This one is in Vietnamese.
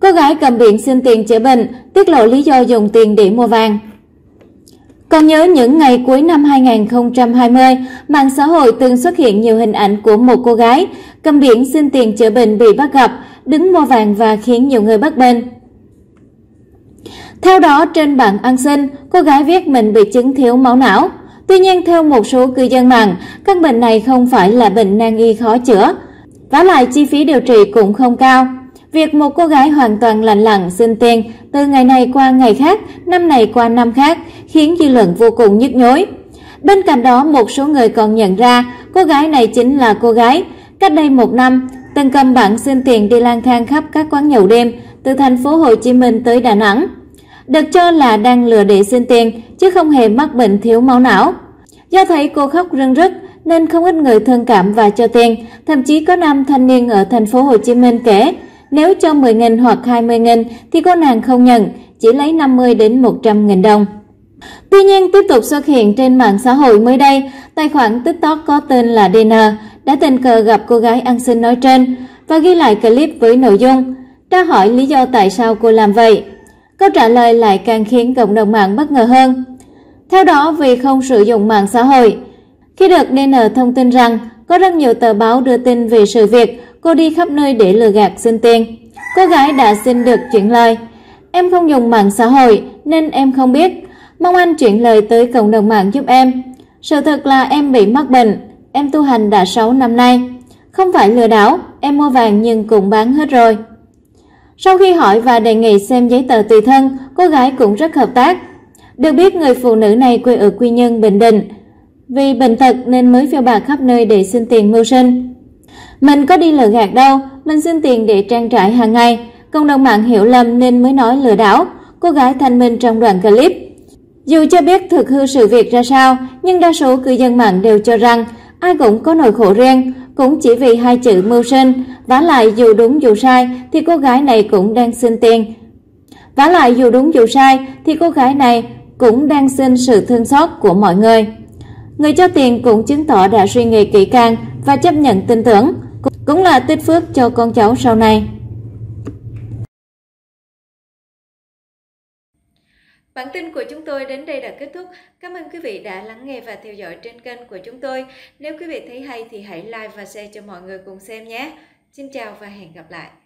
Cô gái cầm biển xin tiền chữa bệnh, tiết lộ lý do dùng tiền để mua vàng. Còn nhớ những ngày cuối năm 2020, mạng xã hội từng xuất hiện nhiều hình ảnh của một cô gái cầm biển xin tiền chữa bệnh bị bắt gặp, đứng mua vàng và khiến nhiều người bất bình. Theo đó, trên bảng ăn xin, cô gái viết mình bị chứng thiếu máu não. Tuy nhiên, theo một số cư dân mạng, căn bệnh này không phải là bệnh nan y khó chữa. Vả lại chi phí điều trị cũng không cao. Việc một cô gái hoàn toàn lành lặn xin tiền từ ngày này qua ngày khác, năm này qua năm khác khiến dư luận vô cùng nhức nhối. Bên cạnh đó, một số người còn nhận ra cô gái này chính là cô gái cách đây 1 năm từng cầm bảng xin tiền đi lang thang khắp các quán nhậu đêm từ thành phố Hồ Chí Minh tới Đà Nẵng. Được cho là đang lừa để xin tiền chứ không hề mắc bệnh thiếu máu não. Do thấy cô khóc rưng rức nên không ít người thương cảm và cho tiền. Thậm chí có nam thanh niên ở thành phố Hồ Chí Minh kể nếu cho 10.000 hoặc 20.000 thì cô nàng không nhận, chỉ lấy 50 đến 100.000 đồng. Tuy nhiên, tiếp tục xuất hiện trên mạng xã hội mới đây, tài khoản TikTok có tên là DN đã tình cờ gặp cô gái ăn xin nói trên và ghi lại clip với nội dung tra hỏi lý do tại sao cô làm vậy. Câu trả lời lại càng khiến cộng đồng mạng bất ngờ hơn. Theo đó, vì không sử dụng mạng xã hội, khi được DN thông tin rằng có rất nhiều tờ báo đưa tin về sự việc cô đi khắp nơi để lừa gạt xin tiền, cô gái đã xin được chuyển lời. Em không dùng mạng xã hội nên em không biết. Mong anh chuyển lời tới cộng đồng mạng giúp em. Sự thật là em bị mắc bệnh. Em tu hành đã 6 năm nay. Không phải lừa đảo, em mua vàng nhưng cũng bán hết rồi. Sau khi hỏi và đề nghị xem giấy tờ tùy thân, cô gái cũng rất hợp tác. Được biết người phụ nữ này quê ở Quy Nhơn, Bình Định. Vì bệnh tật nên mới phiêu bạt khắp nơi để xin tiền mưu sinh. Mình có đi lừa gạt đâu, mình xin tiền để trang trải hàng ngày. Cộng đồng mạng hiểu lầm nên mới nói lừa đảo, cô gái thanh minh trong đoạn clip. Dù chưa biết thực hư sự việc ra sao, nhưng đa số cư dân mạng đều cho rằng ai cũng có nỗi khổ riêng, cũng chỉ vì 2 chữ mưu sinh. Vả lại dù đúng dù sai thì cô gái này cũng đang xin tiền. Vả lại dù đúng dù sai thì cô gái này cũng đang xin sự thương xót của mọi người. Người cho tiền cũng chứng tỏ đã suy nghĩ kỹ càng và chấp nhận tin tưởng, cũng là tích phước cho con cháu sau này. Bản tin của chúng tôi đến đây đã kết thúc. Cảm ơn quý vị đã lắng nghe và theo dõi trên kênh của chúng tôi. Nếu quý vị thấy hay thì hãy like và share cho mọi người cùng xem nhé. Xin chào và hẹn gặp lại.